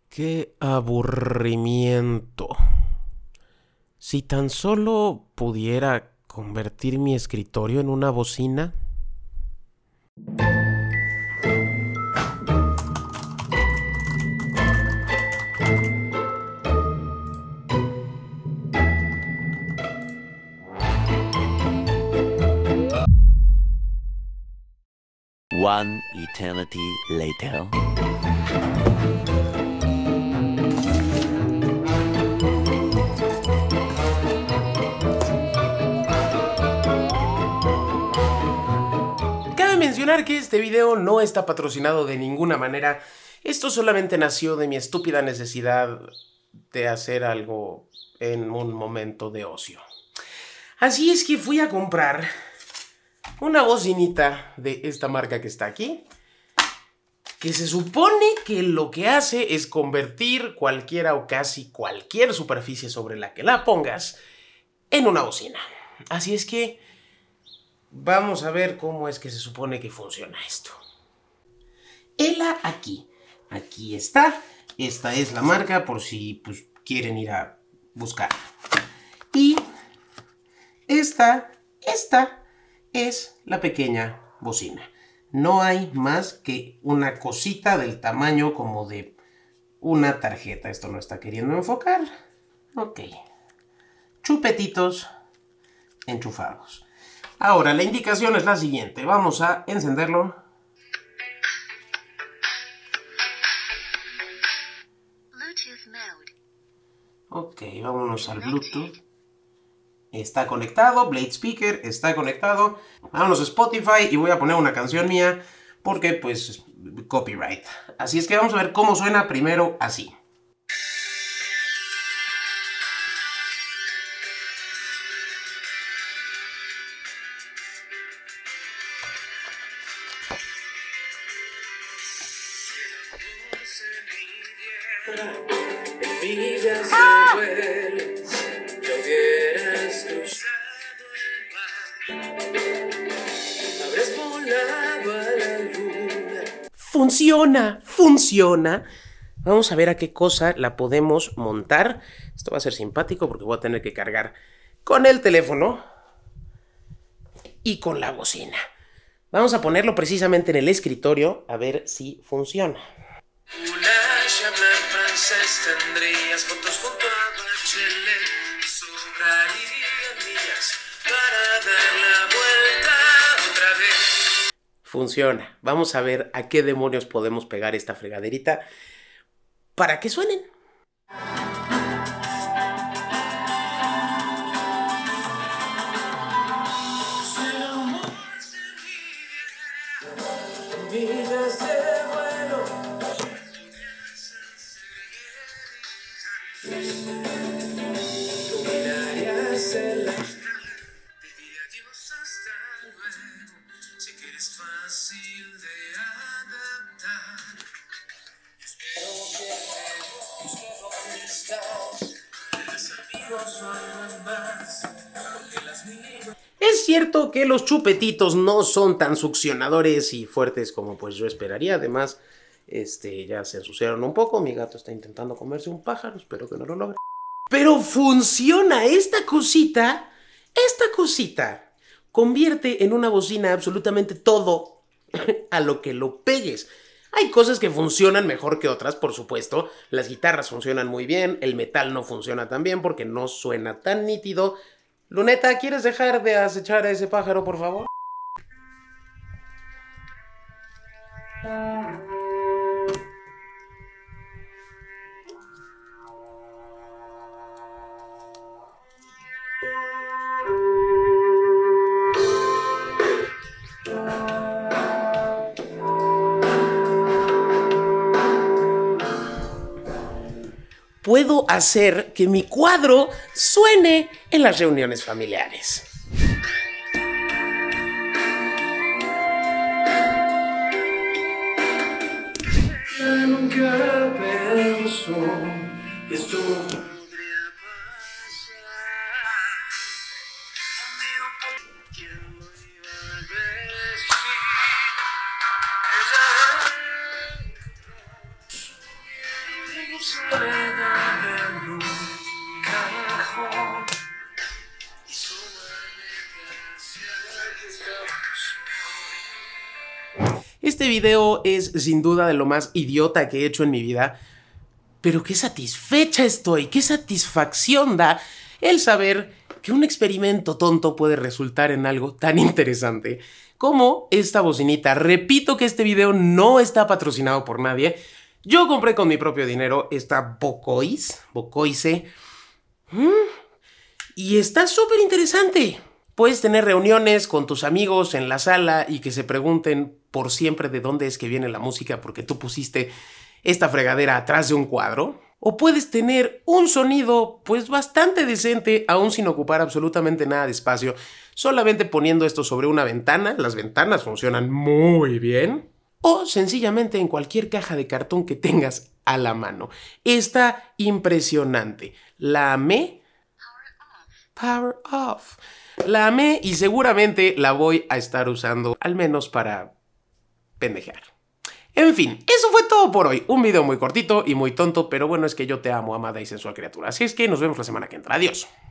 Qué aburrimiento. Si tan solo pudiera convertir mi escritorio en una bocina. One eternity later. Cabe mencionar que este video no está patrocinado de ninguna manera. Esto solamente nació de mi estúpida necesidad de hacer algo en un momento de ocio. Así es que fui a comprar una bocinita de esta marca que está aquí, que se supone que lo que hace es convertir cualquiera o casi cualquier superficie sobre la que la pongas en una bocina. Así es que vamos a ver cómo es que se supone que funciona esto. Hela aquí. Aquí está. Esta es la marca por si quieren ir a buscar. Y esta es la pequeña bocina. No hay más que una cosita del tamaño como de una tarjeta. Esto no está queriendo enfocar. Ok. Chupetitos enchufados. Ahora, la indicación es la siguiente. Vamos a encenderlo. Ok, vámonos al Bluetooth. Está conectado, Blade Speaker está conectado. Vámonos a Spotify y voy a poner una canción mía porque, pues, copyright. Así es que vamos a ver cómo suena primero así. Funciona. Vamos a ver a qué cosa la podemos montar. Esto va a ser simpático porque voy a tener que cargar con el teléfono y con la bocina. Vamos a ponerlo precisamente en el escritorio a ver si funciona. Tendrías fotos junto a Bachelet, sobrarían millas para dar la vuelta otra vez. Funciona. Vamos a ver a qué demonios podemos pegar esta fregaderita para que suenen. Es cierto que los chupetitos no son tan succionadores y fuertes como pues yo esperaría. Además, ya se ensuciaron un poco. Mi gato está intentando comerse un pájaro. Espero que no lo logre. Pero funciona. Esta cosita convierte en una bocina absolutamente todo a lo que lo pegues. Hay cosas que funcionan mejor que otras, por supuesto. Las guitarras funcionan muy bien. El metal no funciona tan bien porque no suena tan nítido. Luneta, ¿quieres dejar de acechar a ese pájaro, por favor? Puedo hacer que mi cuadro suene en las reuniones familiares. Nunca pienso que esto podría pasar. ¿Quién lo iba a decir? Ella Este video es sin duda de lo más idiota que he hecho en mi vida, pero qué satisfecha estoy, qué satisfacción da el saber que un experimento tonto puede resultar en algo tan interesante como esta bocinita. Repito que este video no está patrocinado por nadie. Yo compré con mi propio dinero esta Vocoise, y está súper interesante. Puedes tener reuniones con tus amigos en la sala y que se pregunten por siempre de dónde es que viene la música porque tú pusiste esta fregadera atrás de un cuadro. O puedes tener un sonido pues bastante decente aún sin ocupar absolutamente nada de espacio, solamente poniendo esto sobre una ventana. Las ventanas funcionan muy bien. O sencillamente en cualquier caja de cartón que tengas a la mano. Está impresionante. La amé. Power off. La amé y seguramente la voy a estar usando, al menos para pendejear. En fin, eso fue todo por hoy. Un video muy cortito y muy tonto, pero bueno, es que yo te amo, amada y sensual criatura. Así es que nos vemos la semana que entra. Adiós.